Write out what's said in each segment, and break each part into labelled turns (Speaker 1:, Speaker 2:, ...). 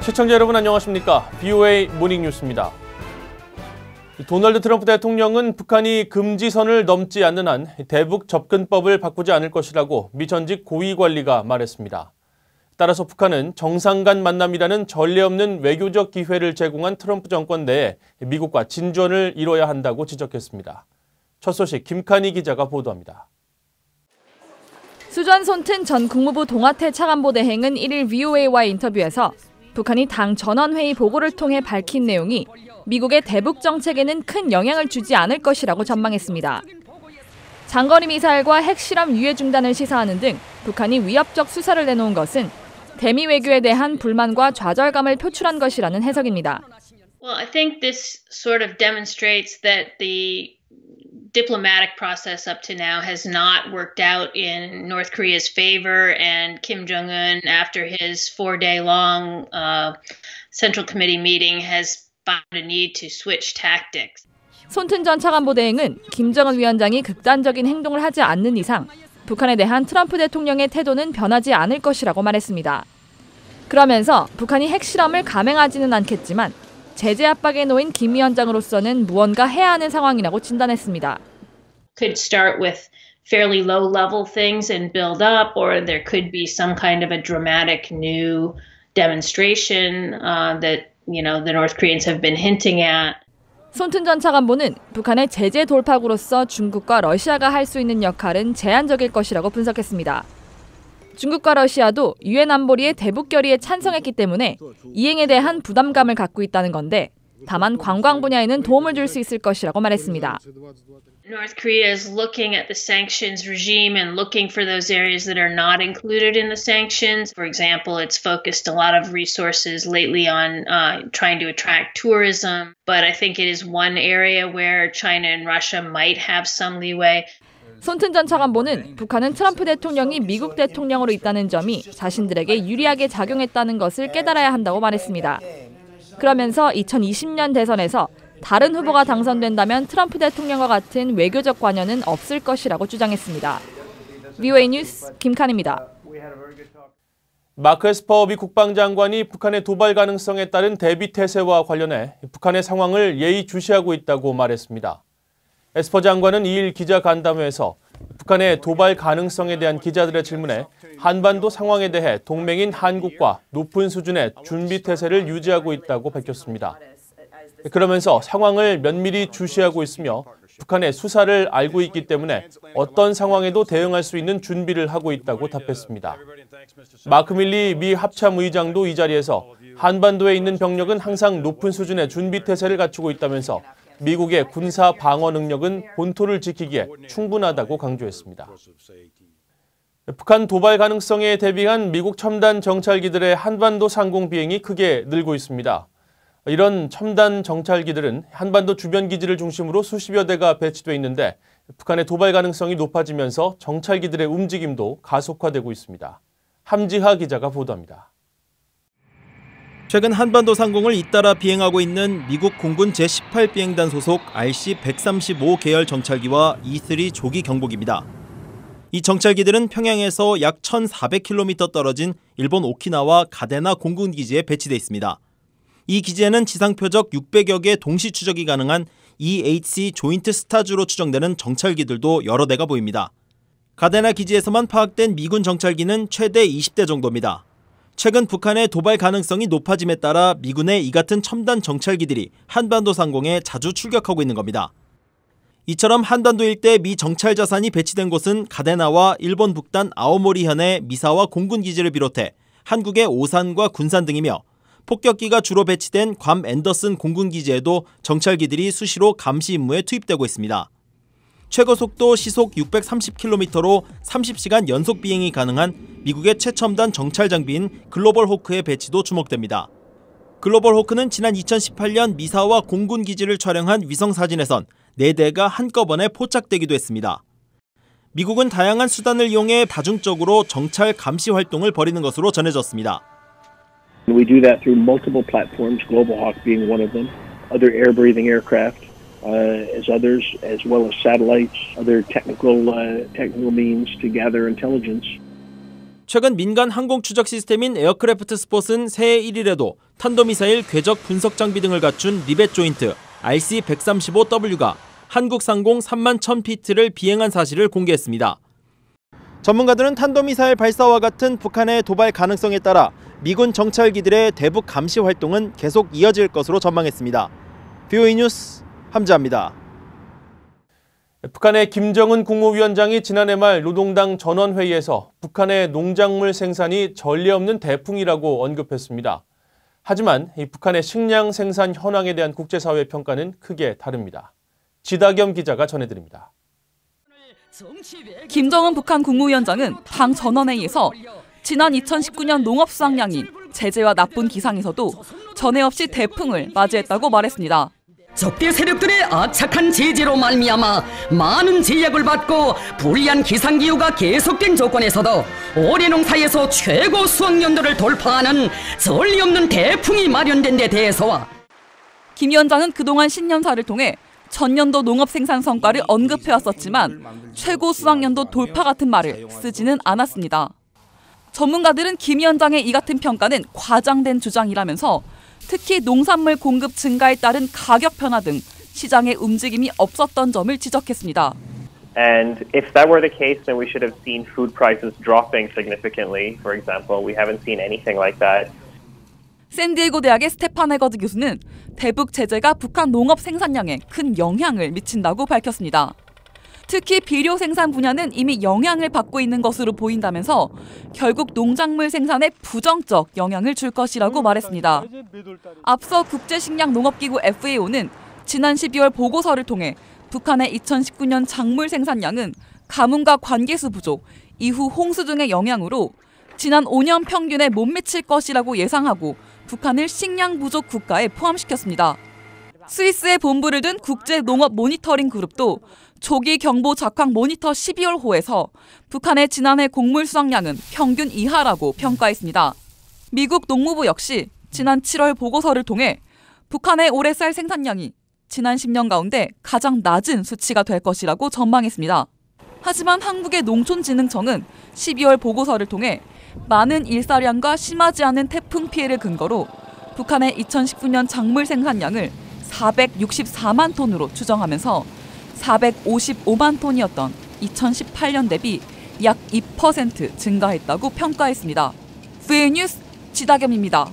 Speaker 1: 시청자 여러분 안녕하십니까? BOA 모닝뉴스입니다. 도널드 트럼프 대통령은 북한이 금지선을 넘지 않는 한 대북 접근법을 바꾸지 않을 것이라고 미 전직 고위 관리가 말했습니다. 따라서 북한은 정상 간 만남이라는 전례 없는 외교적 기회를 제공한 트럼프 정권 내에 미국과 진전을 이뤄야 한다고 지적했습니다. 첫 소식 김칸희 기자가 보도합니다.
Speaker 2: 수전 손튼 전 국무부 동아태 차관보 대행은 1일 VOA와의 인터뷰에서 북한이 당 전원회의 보고를 통해 밝힌 내용이 미국의 대북 정책에는 큰 영향을 주지 않을 것이라고 전망했습니다. 장거리 미사일과 핵실험 유예 중단을 시사하는 등 북한이 위협적 수사를 내놓은 것은 대미 외교에 대한 불만과 좌절감을 표출한 것이라는 해석입니다.
Speaker 3: Well, I think this sort of demonstrates that the diplomatic process up to now has not worked out in North Korea's favor, and Kim Jong-un, after his 4-day-long Central Committee meeting, has found a need to switch tactics.
Speaker 2: 손튼 전 차관보 대행은 김정은 위원장이 극단적인 행동을 하지 않는 이상 북한에 대한 트럼프 대통령의 태도는 변하지 않을 것이라고 말했습니다. 그러면서 북한이 핵실험을 감행하지는 않겠지만 제재 압박에 놓인 김 위원장으로서는 무언가 해야 하는 상황이라고 진단했습니다.
Speaker 3: Could start with fairly low-level things and build up, or there could be some kind of a dramatic new demonstration that the North Koreans have been hinting at.
Speaker 2: 손튼 전 차관보는 북한의 제재 돌파구로서 중국과 러시아가 할 수 있는 역할은 제한적일 것이라고 분석했습니다. 중국과 러시아도 유엔 안보리의 대북 결의에 찬성했기 때문에 이행에 대한 부담감을 갖고 있다는 건데 다만 관광 분야에는 도움을 줄 수 있을 것이라고 말했습니다.
Speaker 3: North Korea is looking at the sanctions regime and looking for those areas that are not included in the sanctions. For example, it's focused a lot of resources lately on trying to attract tourism. But I think it is one area where China and Russia might have some leeway.
Speaker 2: 손튼 전 차관보는 북한은 트럼프 대통령이 미국 대통령으로 있다는 점이 자신들에게 유리하게 작용했다는 것을 깨달아야 한다고 말했습니다. 그러면서 2020년 대선에서 다른 후보가 당선된다면 트럼프 대통령과 같은 외교적 관여는 없을 것이라고 주장했습니다. VOA 뉴스 김칸입니다.
Speaker 1: 마크 에스퍼 미 국방장관이 북한의 도발 가능성에 따른 대비 태세와 관련해 북한의 상황을 예의주시하고 있다고 말했습니다. 에스퍼 장관은 2일 기자간담회에서 북한의 도발 가능성에 대한 기자들의 질문에 한반도 상황에 대해 동맹인 한국과 높은 수준의 준비 태세를 유지하고 있다고 밝혔습니다. 그러면서 상황을 면밀히 주시하고 있으며 북한의 수사를 알고 있기 때문에 어떤 상황에도 대응할 수 있는 준비를 하고 있다고 답했습니다. 마크 밀리 미 합참의장도 이 자리에서 한반도에 있는 병력은 항상 높은 수준의 준비 태세를 갖추고 있다면서 미국의 군사 방어 능력은 본토를 지키기에 충분하다고 강조했습니다. 북한 도발 가능성에 대비한 미국 첨단 정찰기들의 한반도 상공 비행이 크게 늘고 있습니다. 이런 첨단 정찰기들은 한반도 주변 기지를 중심으로 수십여 대가 배치돼 있는데 북한의 도발 가능성이 높아지면서 정찰기들의 움직임도 가속화되고 있습니다. 함지하 기자가 보도합니다.
Speaker 4: 최근 한반도 상공을 잇따라 비행하고 있는 미국 공군 제18비행단 소속 RC-135 계열 정찰기와 E-3 조기 경보기입니다. 이 정찰기들은 평양에서 약 1,400km 떨어진 일본 오키나와 가데나 공군기지에 배치돼 있습니다. 이 기지에는 지상 표적 600여 개 동시 추적이 가능한 EHC 조인트 스타즈로 추정되는 정찰기들도 여러 대가 보입니다. 가데나 기지에서만 파악된 미군 정찰기는 최대 20대 정도입니다. 최근 북한의 도발 가능성이 높아짐에 따라 미군의 이 같은 첨단 정찰기들이 한반도 상공에 자주 출격하고 있는 겁니다. 이처럼 한반도 일대 미 정찰 자산이 배치된 곳은 가데나와 일본 북단 아오모리현의 미사와 공군기지를 비롯해 한국의 오산과 군산 등이며 폭격기가 주로 배치된 괌 앤더슨 공군기지에도 정찰기들이 수시로 감시 임무에 투입되고 있습니다. 최고 속도 시속 630km로 30시간 연속 비행이 가능한 미국의 최첨단 정찰 장비인 글로벌 호크의 배치도 주목됩니다. 글로벌 호크는 지난 2018년 미사와 공군기지를 촬영한 위성사진에선 4대가 한꺼번에 포착되기도 했습니다. 미국은 다양한 수단을 이용해 다중적으로 정찰 감시 활동을 벌이는 것으로 전해졌습니다.
Speaker 5: We do that through multiple platforms, Global Hawk being one of them, other air-breathing aircraft as others, as well as satellites, other technical means to gather intelligence.
Speaker 4: 최근 민간 항공 추적 시스템인 에어크래프트 스폿은 새해 1일에도 탄도미사일 궤적 분석 장비 등을 갖춘 리벳 조인트 RC-135W가 한국 상공 3만 1000피트를 비행한 사실을 공개했습니다. 전문가들은 탄도미사일 발사와 같은 북한의 도발 가능성에 따라 미군 정찰기들의 대북 감시 활동은 계속 이어질 것으로 전망했습니다. VOA 뉴스 함지아입니다.
Speaker 1: 북한의 김정은 국무위원장이 지난해 말 노동당 전원회의에서 북한의 농작물 생산이 전례 없는 대풍이라고 언급했습니다. 하지만 이 북한의 식량 생산 현황에 대한 국제사회의 평가는 크게 다릅니다. 지다겸 기자가 전해드립니다.
Speaker 2: 김정은 북한 국무위원장은 당 전원회의에서 지난 2019년 농업 수확량이 제재와 나쁜 기상에서도 전에 없이 대풍을 맞이했다고 말했습니다.
Speaker 6: 적대 세력들의 악착한 제재로 말미암아 많은 제약을 받고 불리한 기상기후가 계속된 조건에서도 올해 농사에서 최고 수확연도를 돌파하는 전례 없는 대풍이 마련된 데 대해서와
Speaker 2: 김 위원장은 그동안 신년사를 통해 전년도 농업 생산 성과를 언급해왔었지만 최고 수확연도 돌파 같은 말을 쓰지는 않았습니다. 전문가들은 김 위원장의 이 같은 평가는 과장된 주장이라면서 특히 농산물 공급 증가에 따른 가격 변화 등 시장의 움직임이 없었던 점을 지적했습니다.
Speaker 7: And if that were the case, then we should have seen food prices dropping significantly. For example, we haven't seen anything like that.
Speaker 2: 샌디에고 대학의 스테판 해거드 교수는 대북 제재가 북한 농업 생산량에 큰 영향을 미친다고 밝혔습니다. 특히 비료 생산 분야는 이미 영향을 받고 있는 것으로 보인다면서 결국 농작물 생산에 부정적 영향을 줄 것이라고 말했습니다. 앞서 국제식량농업기구 FAO는 지난 12월 보고서를 통해 북한의 2019년 작물 생산량은 가뭄과 관계수 부족, 이후 홍수 등의 영향으로 지난 5년 평균에 못 미칠 것이라고 예상하고 북한을 식량 부족 국가에 포함시켰습니다. 스위스에 본부를 둔 국제농업 모니터링 그룹도 조기 경보 작황 모니터 12월호에서 북한의 지난해 곡물 수확량은 평균 이하라고 평가했습니다. 미국 농무부 역시 지난 7월 보고서를 통해 북한의 올해 쌀 생산량이 지난 10년 가운데 가장 낮은 수치가 될 것이라고 전망했습니다. 하지만 한국의 농촌진흥청은 12월 보고서를 통해 많은 일사량과 심하지 않은 태풍 피해를 근거로 북한의 2019년 작물 생산량을 464만 톤으로 추정하면서 455만 톤이었던 2018년 대비 약 2% 증가했다고 평가했습니다. VOA 뉴스 지다겸입니다.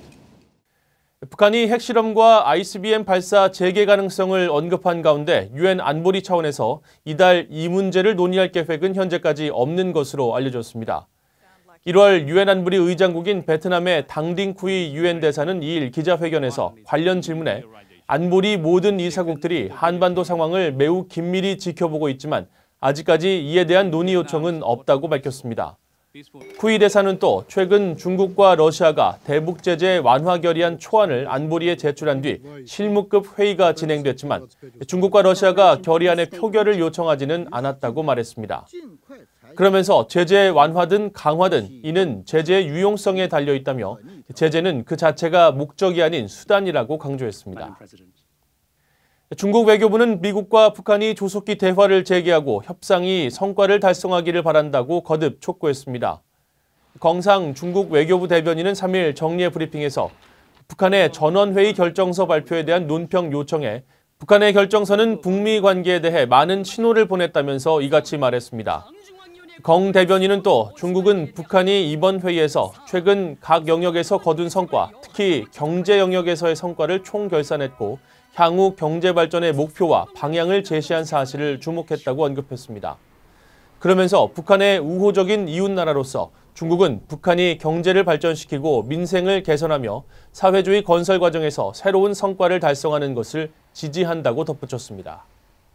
Speaker 1: 북한이 핵실험과 ICBM 발사 재개 가능성을 언급한 가운데 유엔 안보리 차원에서 이달 이 문제를 논의할 계획은 현재까지 없는 것으로 알려졌습니다. 1월 유엔 안보리 의장국인 베트남의 당딩쿠이 유엔 대사는 2일 기자회견에서 관련 질문에 안보리 모든 이사국들이 한반도 상황을 매우 긴밀히 지켜보고 있지만 아직까지 이에 대한 논의 요청은 없다고 밝혔습니다. 쿠이 대사는 또 최근 중국과 러시아가 대북 제재 완화 결의안 초안을 안보리에 제출한 뒤 실무급 회의가 진행됐지만 중국과 러시아가 결의안의 표결을 요청하지는 않았다고 말했습니다. 그러면서 제재 완화든 강화든 이는 제재의 유용성에 달려 있다며 제재는 그 자체가 목적이 아닌 수단이라고 강조했습니다. 중국 외교부는 미국과 북한이 조속히 대화를 재개하고 협상이 성과를 달성하기를 바란다고 거듭 촉구했습니다. 경상 중국 외교부 대변인은 3일 정례 브리핑에서 북한의 전원회의 결정서 발표에 대한 논평 요청에 북한의 결정서는 북미 관계에 대해 많은 신호를 보냈다면서 이같이 말했습니다. 경 대변인은 또 중국은 북한이 이번 회의에서 최근 각 영역에서 거둔 성과, 특히 경제 영역에서의 성과를 총결산했고 향후 경제 발전의 목표와 방향을 제시한 사실을 주목했다고 언급했습니다. 그러면서 북한의 우호적인 이웃나라로서 중국은 북한이 경제를 발전시키고 민생을 개선하며 사회주의 건설 과정에서 새로운 성과를 달성하는 것을 지지한다고 덧붙였습니다.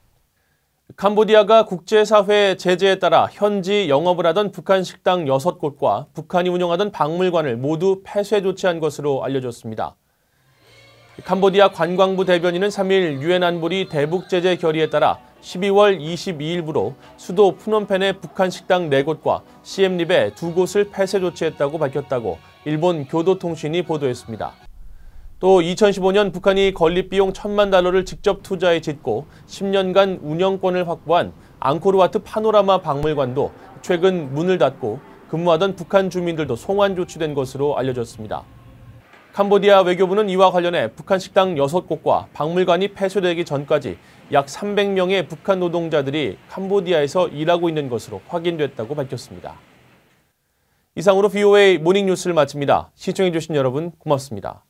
Speaker 1: 캄보디아가 국제사회 제재에 따라 현지 영업을 하던 북한 식당 6곳과 북한이 운영하던 박물관을 모두 폐쇄 조치한 것으로 알려졌습니다. 캄보디아 관광부 대변인은 3일 유엔 안보리 대북 제재 결의에 따라 12월 22일부로 수도 푸놈펜의 북한 식당 4곳과 시엠립의 2곳을 폐쇄 조치했다고 밝혔다고 일본 교도통신이 보도했습니다. 또 2015년 북한이 건립비용 $10,000를 직접 투자해 짓고 10년간 운영권을 확보한 앙코르와트 파노라마 박물관도 최근 문을 닫고 근무하던 북한 주민들도 송환 조치된 것으로 알려졌습니다. 캄보디아 외교부는 이와 관련해 북한 식당 6곳과 박물관이 폐쇄되기 전까지 약 300명의 북한 노동자들이 캄보디아에서 일하고 있는 것으로 확인됐다고 밝혔습니다. 이상으로 VOA 모닝뉴스를 마칩니다. 시청해주신 여러분 고맙습니다.